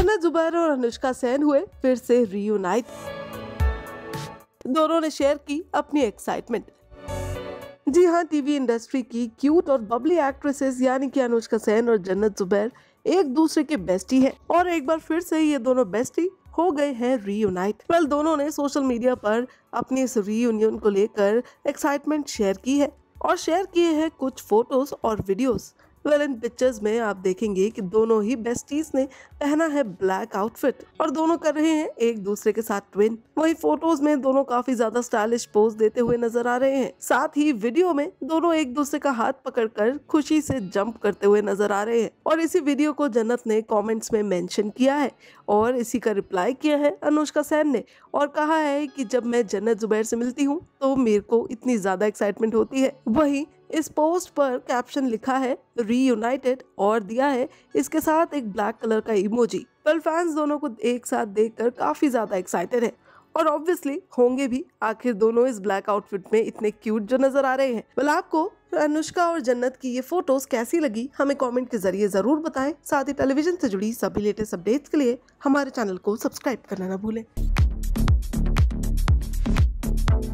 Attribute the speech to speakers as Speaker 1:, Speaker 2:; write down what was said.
Speaker 1: जन्नत जुबैर और अनुष्का सेन हुए फिर से रीयूनाइट। दोनों ने शेयर की अपनी एक्साइटमेंट। जी हाँ, टीवी इंडस्ट्री की क्यूट और बबली एक्ट्रेसेस यानी कि अनुष्का सेन और जन्नत जुबैर एक दूसरे के बेस्टी हैं और एक बार फिर से ये दोनों बेस्टी हो गए हैं रीयूनाइट। वेल, दोनों ने सोशल मीडिया पर अपनी इस रीयूनियन को लेकर एक्साइटमेंट शेयर की है और शेयर किए हैं कुछ फोटोज और वीडियोस। वेल, इन पिक्चर्स में आप देखेंगे कि दोनों ही बेस्टीज ने पहना है ब्लैक आउटफिट और दोनों कर रहे हैं एक दूसरे के साथ ट्विन। वही फोटोज में दोनों काफी ज्यादा स्टाइलिश पोज देते हुए नजर आ रहे हैं। साथ ही वीडियो में दोनों एक दूसरे का हाथ पकड़कर खुशी से जंप करते हुए नजर आ रहे हैं और इसी वीडियो को जन्नत ने कमेंट्स में मेंशन किया है और इसी का रिप्लाई किया है अनुष्का सेन ने और कहा है कि जब मैं जन्नत जुबैर से मिलती हूँ तो मेरे को इतनी ज्यादा एक्साइटमेंट होती है। वही इस पोस्ट पर कैप्शन लिखा है रीयूनाइटेड और दिया है इसके साथ एक ब्लैक कलर का इमोजी। वेल, फैंस दोनों को एक साथ देखकर काफी ज्यादा एक्साइटेड है और ऑब्वियसली होंगे भी, आखिर दोनों इस ब्लैक आउटफिट में इतने क्यूट जो नजर आ रहे हैं। वेल, आपको अनुष्का और जन्नत की ये फोटोज कैसी लगी हमें कमेंट के जरिए जरूर बताएं। साथ ही टेलीविजन से जुड़ी सभी लेटेस्ट अपडेट्स के लिए हमारे चैनल को सब्सक्राइब करना न भूलें।